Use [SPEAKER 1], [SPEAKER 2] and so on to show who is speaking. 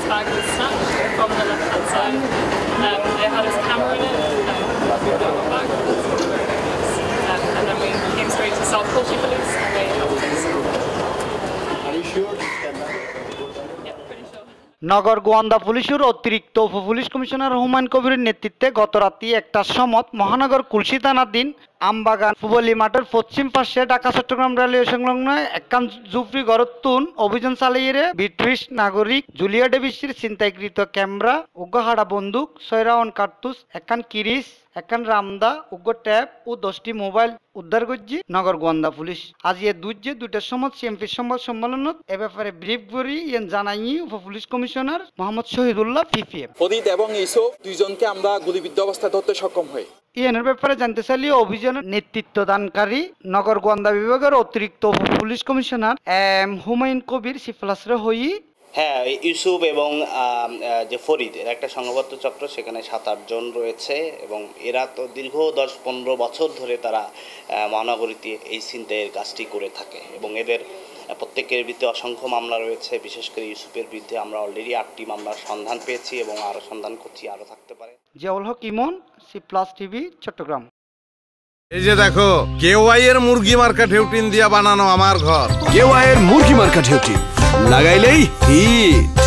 [SPEAKER 1] bag was snatched from the left-hand side. It had his camera in it, we got back. And then we came straight to Cplus and they helped us.
[SPEAKER 2] Are you sure this camera?
[SPEAKER 1] Yeah, pretty sure.
[SPEAKER 3] নগর গোয়েন্দা পুলিশের অতিরিক্ত উপপুলিশ commissioner Humayun কবিরের নেতৃত্বে গত রাতে 1টার সময় মহানগর কুলসি থানাধীন আমবাগান ফুবলি মাঠের পশ্চিম পাশে ঢাকা চট্টগ্রাম রেলওয়ে সংলগ্ন একখান জুফরি গড়তুন অভিযান চালিয়ে ব্রিটিশ নাগরিক জুলিয়া ডেভিসের ছিনতাইকৃত ক্যামেরা উগ্রহাড়া বন্দুক 6 রাউন্ড কার্তুজ একখান কিরিস একখান রামদা উগ্র ট্যাব ও 10টি মোবাইল উদ্ধার করছে নগর গোয়েন্দা পুলিশ। আজ এ দুইটার সময় সিএমপির সংবাদ সম্মেলনত এ ব্যাপারে ব্রিফ করি জানাই উপপুলিশ কমিশনার মোহাম্মদ শহীদুল্লাহ পিপিএম।
[SPEAKER 4] ফরিদ এবং ইসো দুইজনকে আমরা গুলিবিদ্ধ অবস্থায় ধরতে সক্ষম হই।
[SPEAKER 3] এর ব্যাপারে জানতে চাইলে অভিযানের নেতৃত্বদানকারী নগর গোয়েন্দা বিভাগের অতিরিক্ত পুলিশ কমিশনার হুমায়ুন কবির সিপ্লাসরে হই।
[SPEAKER 5] হ্যাঁ, ইউসুফ এবং যে ফরিদ এর একটা সংঘবদ্ধ চক্র, সেখানে 7-8 জন রয়েছে এবং এরা তো দীর্ঘ 10-15 বছর ধরে তারা মহানগরীতে এই ছিনতাইয়ের কাজটি করে থাকে এবং এদের প্রত্যেকের বিরুদ্ধে অসংখ্য মামলা রয়েছে। বিশেষ করে ইউসুফের বিরুদ্ধে আমরা অলরেডি 8টি মামলার সন্ধান পেয়েছি এবং আরও সন্ধান করছি, আরও থাকতে পারে।
[SPEAKER 3] Ziaul Haque Imon, Cplus TV, Chattogram.
[SPEAKER 6] এই যে দেখো, কেওয়াই এর মুরগি মার্কা ঢেউটিন দিয়া বানানো আমার ঘর।
[SPEAKER 7] কেওয়াই এর মুরগি মার্কা ঢেউটিন লাগাইলেই হিট।